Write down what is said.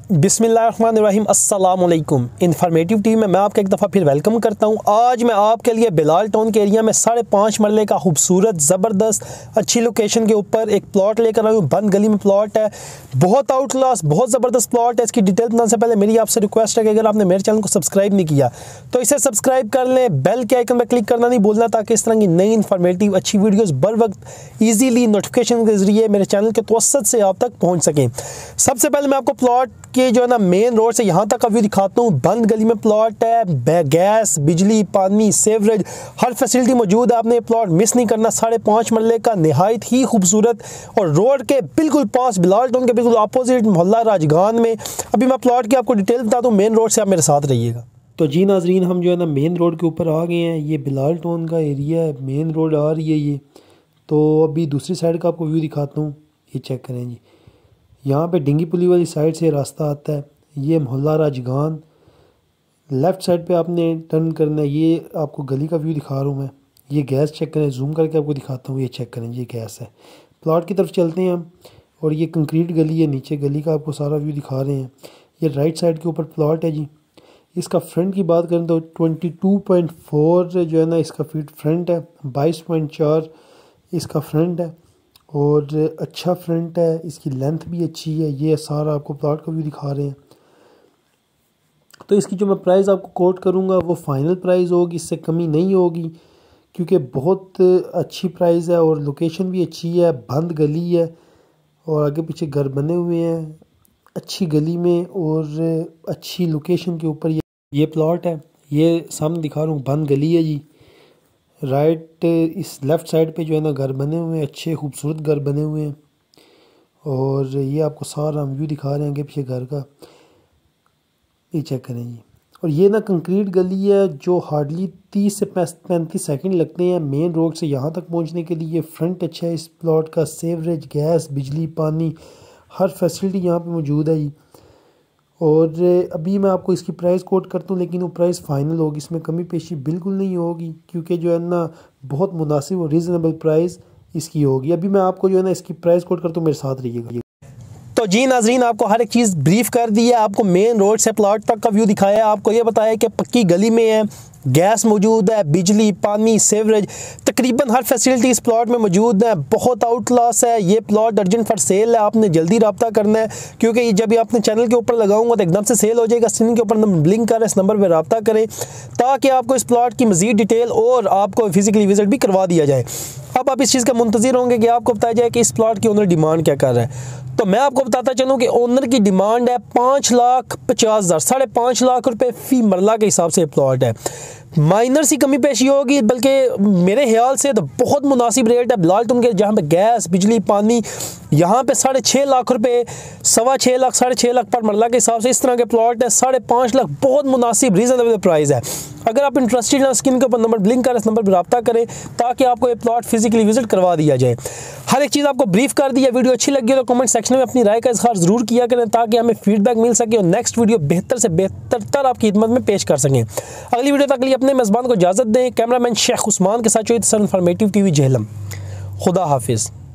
बिस्मिल्लाहिर्रहमानिर्रहीम अस्सलाम वालेकुम। इन्फॉर्मेटिव टीम में मैं आपका एक दफ़ा फिर वेलकम करता हूं। आज मैं आपके लिए बिलाल टाउन के एरिया में 5.5 मरले का खूबसूरत ज़बरदस्त अच्छी लोकेशन के ऊपर एक प्लॉट लेकर आया हूँ। बंद गली में प्लॉट है, बहुत आउट क्लास, बहुत ज़बरदस्त प्लॉट है। इसकी डिटेल बनाने से पहले मेरी आपसे रिक्वेस्ट है कि अगर आपने मेरे चैनल को सब्सक्राइब नहीं किया तो इसे सब्सक्राइब कर लें, बेल के आइकन पर क्लिक करना नहीं भूलना, ताकि इस तरह की नई इन्फॉर्मेटिव अच्छी वीडियोज़ बर वक्त ईजीली नोटिफिकेशन के ज़रिए मेरे चैनल के तवसत से आप तक पहुँच सकें। सबसे पहले मैं आपको प्लॉट के जो है ना मेन रोड से यहाँ तक का व्यू दिखाता हूँ। बंद गली में प्लॉट है, गैस, बिजली, पानी, सेवरेज हर फैसिलिटी मौजूद है। आपने ये प्लॉट मिस नहीं करना। 5.5 मरले का नहायत ही खूबसूरत और रोड के बिल्कुल पास बिलाल टाउन के बिल्कुल अपोजिट मोहल्ला राजगान में। अभी मैं प्लॉट की आपको डिटेल बताता हूँ, मेन रोड से आप मेरे साथ रहिएगा। तो जी नाजरीन, हम जो है ना मेन रोड के ऊपर आ गए हैं। ये बिलाल टाउन का एरिया है, मेन रोड आ रही है ये। तो अभी दूसरी साइड का आपको व्यू दिखाता हूँ, ये चेक करें जी। यहाँ पे डिंगी पुली वाली साइड से रास्ता आता है, ये मोहल्ला राजगान। लेफ़्ट साइड पे आपने टर्न करना है। ये आपको गली का व्यू दिखा रहा हूँ मैं। ये गैस चेक करें, जूम करके आपको दिखाता हूँ, ये चेक करें, ये गैस है। प्लॉट की तरफ चलते हैं हम, और ये कंक्रीट गली है, नीचे गली का आपको सारा व्यू दिखा रहे हैं। ये राइट साइड के ऊपर प्लॉट है जी। इसका फ्रंट की बात करें तो 22.4 जो है ना इसका फीट फ्रंट है, 22.4 इसका फ्रंट है और अच्छा फ्रंट है। इसकी लेंथ भी अच्छी है। ये सारा आपको प्लॉट का व्यू दिखा रहे हैं। तो इसकी जो मैं प्राइस आपको कोट करूँगा वो फाइनल प्राइस होगी, इससे कमी नहीं होगी, क्योंकि बहुत अच्छी प्राइस है और लोकेशन भी अच्छी है। बंद गली है और आगे पीछे घर बने हुए हैं अच्छी गली में और अच्छी लोकेशन के ऊपर ये प्लॉट है। ये सामने दिखा रहा हूँ, बंद गली है जी। राइट इस लेफ़्ट साइड पे जो है ना घर बने हुए हैं, अच्छे खूबसूरत घर बने हुए हैं। और ये आपको सारा व्यू दिखा रहे हैं आगे पीछे घर का, ये चेक करें जी। और ये ना कंक्रीट गली है जो हार्डली 30 से 35 सेकंड लगते हैं मेन रोड से यहाँ तक पहुँचने के लिए। फ्रंट अच्छा है इस प्लॉट का, सेवरेज, गैस, बिजली, पानी हर फैसिलिटी यहाँ पे मौजूद है जी। और अभी मैं आपको इसकी प्राइस कोट करता हूँ, लेकिन वो प्राइस फाइनल होगी, इसमें कमी पेशी बिल्कुल नहीं होगी, क्योंकि जो है ना बहुत मुनासिब और रीज़नेबल प्राइस इसकी होगी। अभी मैं आपको जो है ना इसकी प्राइस कोट करता हूँ, मेरे साथ रहिएगा। तो जी नाजरीन, आपको हर एक चीज़ ब्रीफ कर दी है। आपको मेन रोड से प्लॉट तक का व्यू दिखाया है। आपको ये बताया कि पक्की गली में है, गैस मौजूद है, बिजली, पानी, सेवरेज तकरीबन हर फैसिलिटी इस प्लॉट में मौजूद है। बहुत आउट क्लास है ये प्लॉट, अर्जेंट फॉर सेल है। आपने जल्दी रब्ता करना है, क्योंकि जब ये अपने चैनल के ऊपर लगाऊंगा तो एकदम से सेल हो जाएगा। स्क्रीन के ऊपर नंबर ब्लिंक कर, इस नंबर पर रब्ता करें ताकि आपको इस प्लॉट की मज़ीद डिटेल और आपको फिजिकली विजिट भी करवा दिया जाए। अब आप इस चीज़ का मुंतज़िर होंगे कि आपको बताया जाए कि इस प्लॉट की ओनर डिमांड क्या कर रहा है। तो मैं आपको बताता चलूँ कि ओनर की डिमांड है 5,50,000, 5.5 लाख रुपए फ़ी मरला के हिसाब से प्लॉट है। माइनर सी कमी पेशी होगी, बल्कि मेरे ख्याल से तो बहुत मुनासिब रेट है बिलाल टाउन के, जहाँ पे गैस, बिजली, पानी यहाँ पे 6.5 लाख रुपए, 6.25 लाख, 6.5 लाख पर मरला के हिसाब से इस तरह के प्लॉट है। 5.5 लाख बहुत मुनासिब रीज़नेबल प्राइस है। अगर आप इंटरेस्टेड हैं, स्क्रीन के ऊपर नंबर ब्लिंक करें, इस नंबर पर रब्ता करें ताकि आपको ये प्लॉट फिजिकली विजिट करवा दिया जाए। हर एक चीज़ आपको ब्रीफ कर दी है। वीडियो अच्छी लगी है तो कमेंट सेक्शन में अपनी राय का इज़हार ज़रूर किया करें, ताकि हमें फीडबैक मिल सके और नेक्स्ट वीडियो बेहतर से बेहतर आपकी खिदमत में पेश कर सकें। अगली वीडियो तक के लिए अपने मेज़बान को इजाज़त दें। कैमरामैन शेख उस्मान के साथ इन्फॉर्मेटिव टीवी झेलम। खुदा हाफिज़।